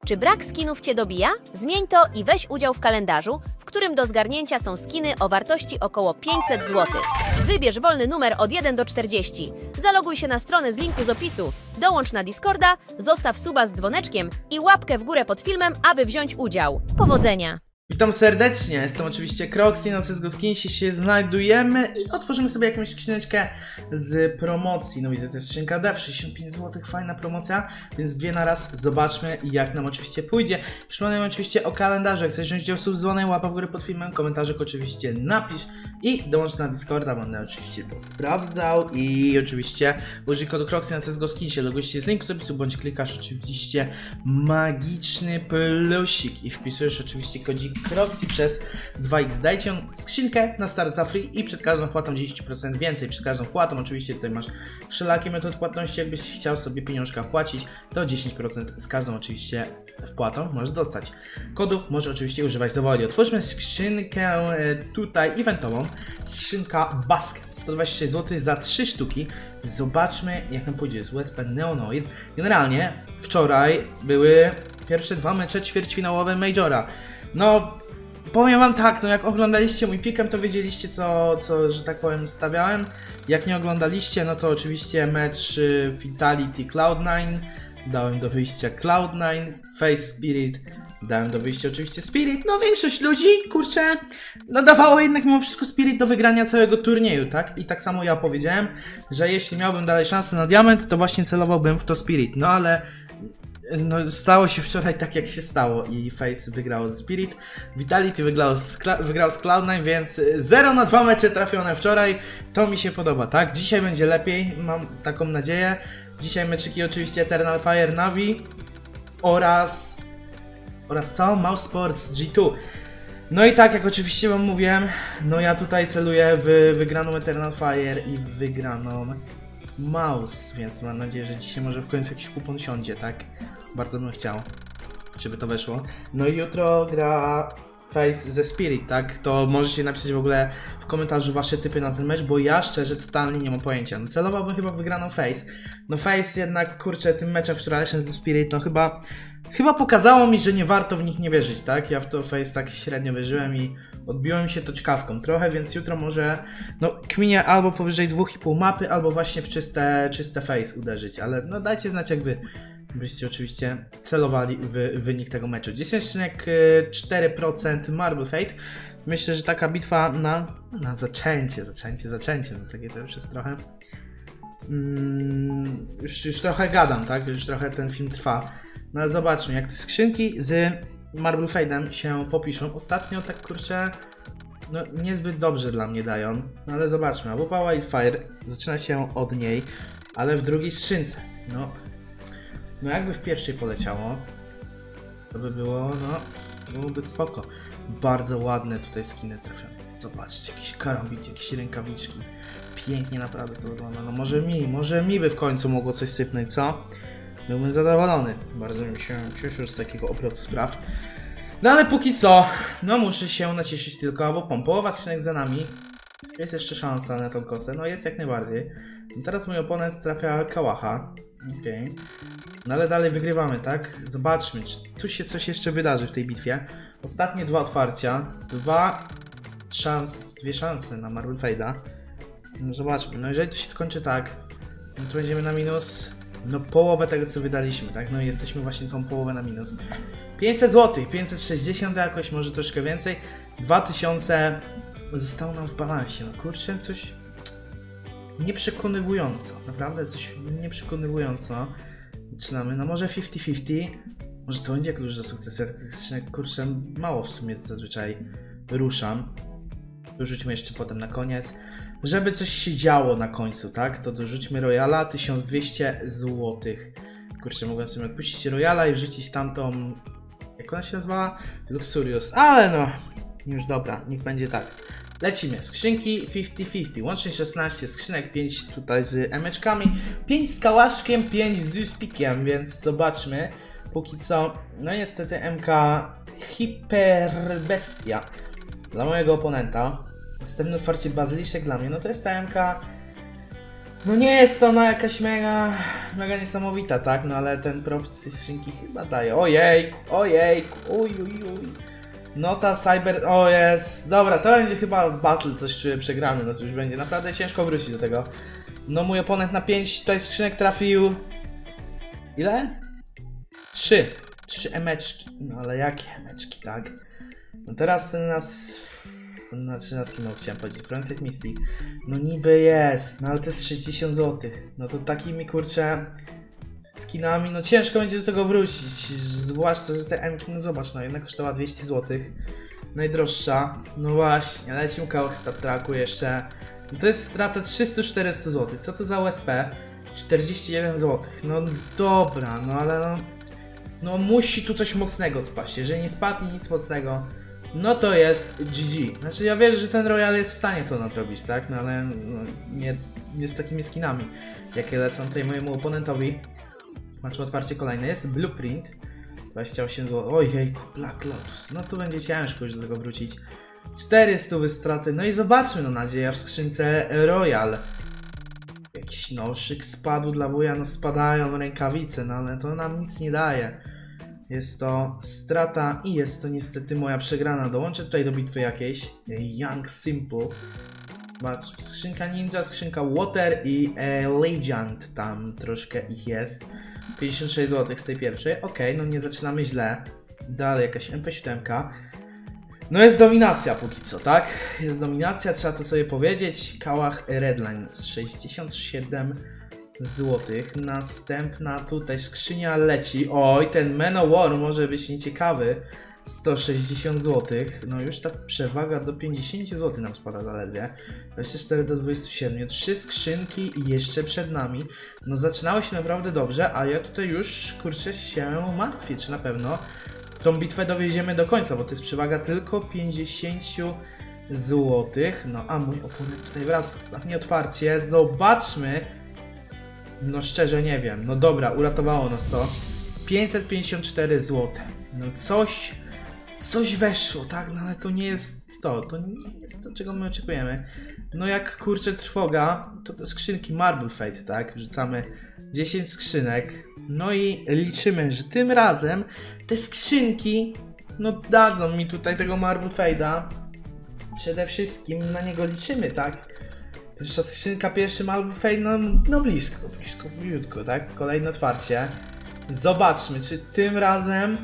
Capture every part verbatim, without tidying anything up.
Czy brak skinów Cię dobija? Zmień to i weź udział w kalendarzu, w którym do zgarnięcia są skiny o wartości około pięćset złotych. Wybierz wolny numer od jeden do czterdziestu. Zaloguj się na stronę z linku z opisu, dołącz na Discorda, zostaw suba z dzwoneczkiem i łapkę w górę pod filmem, aby wziąć udział. Powodzenia! Witam serdecznie, jestem oczywiście Kroxy, na C S G O Skinsie się znajdujemy i otworzymy sobie jakąś skrzyneczkę z promocji. No widzę, to jest skrzynka D, sześćdziesiąt pięć złotych, fajna promocja, więc dwie na raz, zobaczmy jak nam oczywiście pójdzie. Przypominam oczywiście o kalendarzu, jak chcesz wziąć udział w subzwonie, łapa w górę pod filmem, komentarzek oczywiście napisz i dołącz na Discorda, będę oczywiście to sprawdzał i oczywiście użyj kodu Kroxy na C S G O Skinsie, logujesz się z linku z opisu, bądź klikasz oczywiście magiczny plusik i wpisujesz oczywiście kodzik Kroxy przez dwa X. Dajcie skrzynkę na start za free i przed każdą wpłatą dziesięć procent więcej. Przed każdą wpłatą oczywiście tutaj masz wszelakie metody płatności. Jakbyś chciał sobie pieniążka wpłacić, to dziesięć procent z każdą oczywiście wpłatą możesz dostać. Kodu możesz oczywiście używać dowoli. Otwórzmy skrzynkę tutaj eventową. Skrzynka Basket. sto dwadzieścia sześć złotych za trzy sztuki. Zobaczmy jak nam pójdzie z U S P Neonoid. Generalnie wczoraj były pierwsze dwa mecze ćwierćfinałowe Majora. No, powiem wam tak, no jak oglądaliście mój pikem, to wiedzieliście co, co, że tak powiem, stawiałem. Jak nie oglądaliście, no to oczywiście mecz Vitality Cloud nine, dałem do wyjścia Cloud nine, Face Spirit, dałem do wyjścia oczywiście Spirit. No większość ludzi, kurczę, no dawało jednak mimo wszystko Spirit do wygrania całego turnieju, tak? I tak samo ja powiedziałem, że jeśli miałbym dalej szansę na diament, to właśnie celowałbym w to Spirit, no ale... No, stało się wczoraj tak jak się stało i Face wygrało ze Spirit, Vitality wygrał z, wygrał z Cloud nine, więc zero na dwa mecze trafione wczoraj, to mi się podoba, tak? Dzisiaj będzie lepiej, mam taką nadzieję. Dzisiaj meczyki oczywiście Eternal Fire Navi oraz oraz co? Mouse Sports G dwa. No i tak jak oczywiście wam mówiłem, no ja tutaj celuję w wygraną Eternal Fire i w wygraną Mouse, więc mam nadzieję, że dzisiaj może w końcu jakiś kupon siądzie, tak? Bardzo bym chciał, żeby to weszło. No i jutro gra Face ze Spirit, tak? To możecie napisać w ogóle w komentarzu wasze typy na ten mecz, bo ja szczerze totalnie nie mam pojęcia. No celowałbym chyba w wygraną Face. No Face jednak, kurczę, tym meczem wczorajszym ze Spirit, no chyba... Chyba pokazało mi, że nie warto w nich nie wierzyć, tak? Ja w to Face tak średnio wierzyłem i odbiło mi się to czkawką trochę, więc jutro może, no, kminie albo powyżej dwa i pół mapy, albo właśnie w czyste, czyste Face uderzyć, ale no dajcie znać jak wy byście oczywiście celowali w wynik tego meczu. dziesięć przecinek cztery procent Marble Fate. Myślę, że taka bitwa na, na zaczęcie, zaczęcie, zaczęcie, no takie to już jest trochę... Mm, już, już trochę gadam, tak? Już trochę ten film trwa. No ale zobaczmy, jak te skrzynki z Marble Fade'em się popiszą. Ostatnio tak, kurczę, no niezbyt dobrze dla mnie dają. No ale zobaczmy, Abupa Wildfire zaczyna się od niej, ale w drugiej skrzynce. No, no jakby w pierwszej poleciało, to by było, no, byłoby spoko. Bardzo ładne tutaj skiny trafią. Zobaczcie, jakiś karambit, jakieś rękawiczki. Pięknie naprawdę to wygląda. No może mi, może mi by w końcu mogło coś sypnąć, co? Byłbym zadowolony. Bardzo mi się cieszył z takiego obrotu spraw. No ale póki co, no muszę się nacieszyć tylko, bo pom, połowa skrzynek za nami. Jest jeszcze szansa na tą kosę. No jest jak najbardziej. I teraz mój oponent trafia Kałacha. Okej. Okay. No ale dalej wygrywamy, tak? Zobaczmy, czy tu się coś jeszcze wydarzy w tej bitwie. Ostatnie dwa otwarcia. Dwa szans, dwie szanse na Marble Fade'a. No zobaczmy, no jeżeli to się skończy tak, no to będziemy na minus, no połowę tego co wydaliśmy, tak? No i jesteśmy właśnie tą połowę na minus. pięćset złotych, pięćset sześćdziesiąt jakoś, może troszkę więcej. dwa tysiące zostało nam w balansie, no kurczę, coś nieprzekonywująco, naprawdę coś nieprzekonywująco. Zaczynamy, no może pięćdziesiąt pięćdziesiąt, może to będzie klucz do sukcesu, ja tych skrzynek, kurczę, mało w sumie zazwyczaj ruszam. Dorzućmy jeszcze potem na koniec. Żeby coś się działo na końcu, tak? To dorzućmy Royala, tysiąc dwieście złotych. Kurczę, mogłem sobie odpuścić Royala i wrzucić tamtą... Jak ona się nazywała? Luxurious. Ale no, już dobra, niech będzie tak. Lecimy. Skrzynki pięćdziesiąt pięćdziesiąt. Łącznie szesnaście skrzynek, pięć tutaj z emeczkami, pięć z kałaszkiem, pięć z Uspikiem, więc zobaczmy. Póki co, no niestety M K Hiperbestia dla mojego oponenta. Następne otwarcie Bazyliszek dla mnie, no to jest ta M K No nie jest ona jakaś mega, mega niesamowita, tak? No ale ten profit z tej skrzynki chyba daje. Ojejku, ojejku, uj, uj, uj. No ta cyber, o jest, dobra, to będzie chyba battle coś przegrany, no to już będzie naprawdę ciężko wrócić do tego. No mój oponent na pięć tutaj skrzynek trafił... Ile? Trzy. Trzy emeczki. No ale jakie emeczki, tak? No teraz ten nas... Na trzynastym no, chciałem powiedzieć, Frontier Misty. No niby jest, no ale to jest sześćdziesiąt złotych. No to takimi kurczę skinami, no ciężko będzie do tego wrócić. Zwłaszcza, że te emki, no zobacz, no jedna kosztowała dwieście złotych. Najdroższa. No właśnie, lecimy koło Star Tracku jeszcze. No to jest strata trzysta czterysta złotych. Co to za U S P? czterdzieści jeden złotych. No dobra, no ale no... No musi tu coś mocnego spaść. Jeżeli nie spadnie nic mocnego, no to jest G G. Znaczy ja wierzę, że ten Royal jest w stanie to nadrobić, tak? No ale no, nie, nie z takimi skinami, jakie lecą tutaj mojemu oponentowi. Macie otwarcie kolejne. Jest Blueprint. dwadzieścia osiem złotych. Ojejku, Black Lotus. No tu będzie ciężko już do tego wrócić. czterysta straty. No i zobaczmy, no nadzieja w skrzynce Royal. Jakiś noszyk spadł dla wuja. No spadają rękawice, no ale to nam nic nie daje. Jest to strata i jest to niestety moja przegrana. Dołączę tutaj do bitwy jakiejś. Young Simple. Zobacz, skrzynka Ninja, skrzynka Water i e, Legend. Tam troszkę ich jest. pięćdziesiąt sześć złotych z tej pierwszej. Ok, no nie zaczynamy źle. Dalej jakaś M P siedem. No jest dominacja póki co, tak? Jest dominacja, trzeba to sobie powiedzieć. Kałach Redline z sześćdziesiąt siedem złotych. Następna tutaj skrzynia leci. Oj, ten Manowar może być nieciekawy. sto sześćdziesiąt złotych. No już ta przewaga do pięćdziesiąt złotych nam spada zaledwie. dwadzieścia cztery do dwudziestu siedmiu. Trzy skrzynki jeszcze przed nami. No zaczynało się naprawdę dobrze, a ja tutaj już kurczę się martwię, czy na pewno tą bitwę dowieziemy do końca, bo to jest przewaga tylko pięćdziesiąt złotych. No a mój oponent tutaj wraca. Ostatnie otwarcie. Zobaczmy. No szczerze nie wiem. No dobra, uratowało nas to. pięćset pięćdziesiąt cztery złote. No coś, coś weszło, tak? No ale to nie jest to. To nie jest to, czego my oczekujemy. No jak kurczę trwoga, to te skrzynki Marble Fate, tak? Wrzucamy dziesięć skrzynek. No i liczymy, że tym razem te skrzynki no dadzą mi tutaj tego Marble Fate'a. Przede wszystkim na niego liczymy, tak? Pierwsza skrzynka, pierwszy Marble Fate, no, no blisko, blisko, blisko, tak? Kolejne otwarcie. Zobaczmy, czy tym razem...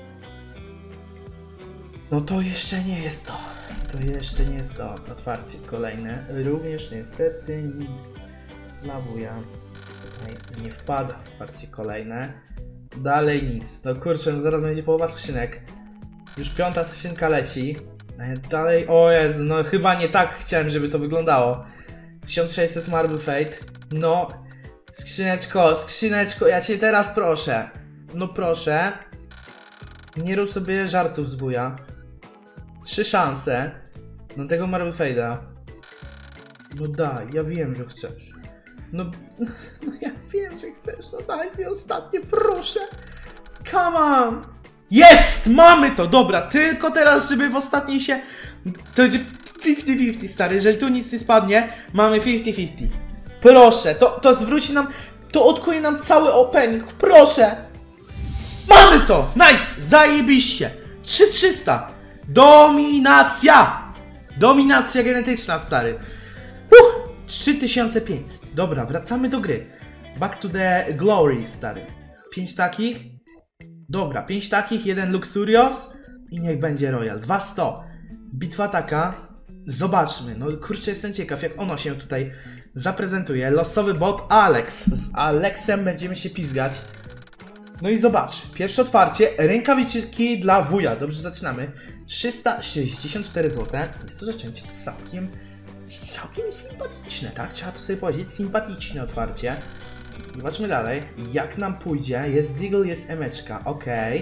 No to jeszcze nie jest to. To jeszcze nie jest to. Otwarcie kolejne. Również niestety nic dla wuja tutaj nie wpada. Otwarcie kolejne. Dalej nic. No kurczę, no zaraz będzie połowa skrzynek. Już piąta skrzynka leci. Dalej, o Jezu, no chyba nie tak chciałem, żeby to wyglądało. tysiąc sześćset Marble Fate. No, skrzyneczko, skrzyneczko, ja cię teraz proszę. No proszę. Nie rób sobie żartów z wuja. Trzy szanse na tego Marble Fate'a. No daj, ja wiem, że chcesz. No, no ja wiem, że chcesz. No daj dwie ostatnie, proszę. Come on. Jest! Mamy to! Dobra, tylko teraz, żeby w ostatniej się... To będzie pięćdziesiąt pięćdziesiąt, stary. Jeżeli tu nic nie spadnie, mamy pięćdziesiąt pięćdziesiąt. Proszę, to, to zwróci nam... To odkuje nam cały opening. Proszę! Mamy to! Nice! Zajebiście! trzy tysiące trzysta! Dominacja! Dominacja genetyczna, stary. Uh, trzy tysiące pięćset. Dobra, wracamy do gry. Back to the glory, stary. pięć takich. Dobra, pięć takich, jeden Luxurious i niech będzie Royal. dwieście. Bitwa taka. Zobaczmy. No kurczę, jestem ciekaw, jak ono się tutaj zaprezentuje. Losowy bot Alex. Z Alexem będziemy się pizgać. No i zobacz. Pierwsze otwarcie. Rękawiczki dla wuja. Dobrze, zaczynamy. trzysta sześćdziesiąt cztery złote. Jest to zaczęcie całkiem, całkiem sympatyczne, tak? Trzeba to sobie powiedzieć. Sympatyczne otwarcie. Zobaczmy dalej, jak nam pójdzie. Jest Deagle, jest emeczka, ok.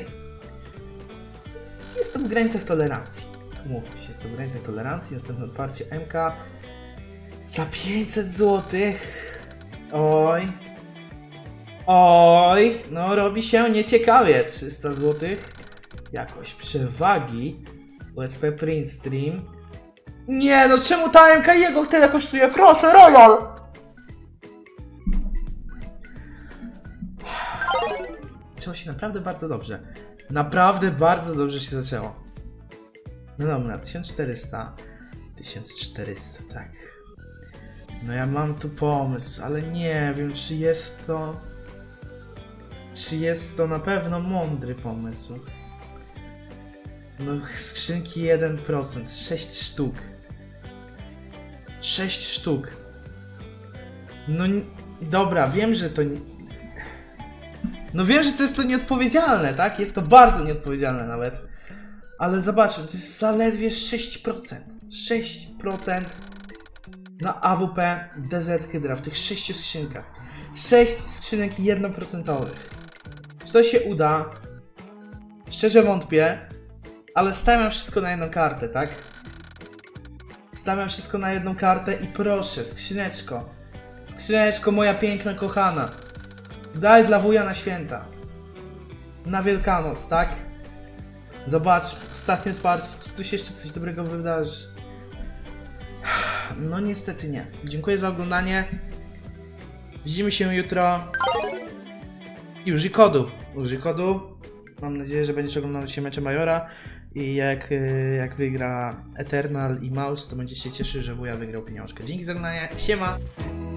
Jest to w granicach tolerancji. Mówmy się, jest to w granicach tolerancji. Następne otwarcie M K za pięćset złotych. Oj. Oj. No robi się nieciekawie. trzysta złotych. Jakoś przewagi. U S P Print Stream. Nie, no czemu ta M K jego tyle kosztuje? Proszę, Royal! zaczęło się naprawdę bardzo dobrze. Naprawdę bardzo dobrze się zaczęło. No dobra, tysiąc czterysta. tysiąc czterysta, tak. No ja mam tu pomysł, ale nie wiem, czy jest to... Czy jest to na pewno mądry pomysł. No skrzynki jeden procent, sześć sztuk. sześć sztuk. No dobra, wiem, że to... No wiem, że to jest to nieodpowiedzialne, tak? Jest to bardzo nieodpowiedzialne nawet. Ale zobaczmy, to jest zaledwie sześć procent. sześć procent na A W P D Z Hydra w tych sześciu skrzynkach. sześć skrzynek jednoprocentowych. Czy to się uda? Szczerze wątpię, ale stawiam wszystko na jedną kartę, tak? Stawiam wszystko na jedną kartę i proszę, skrzyneczko. Skrzyneczko moja piękna, kochana. Daj dla wuja na święta. Na Wielkanoc, tak? Zobacz, ostatnio twarz, czy tu się jeszcze coś dobrego wydarzy? No niestety nie. Dziękuję za oglądanie. Widzimy się jutro. I użyj kodu. Użyj kodu. Mam nadzieję, że będziesz oglądał dzisiaj mecze Majora. I jak, jak wygra Eternal i Mouse, to będzie się cieszył, że wuja wygrał pieniążkę. Dzięki za oglądanie. Siema!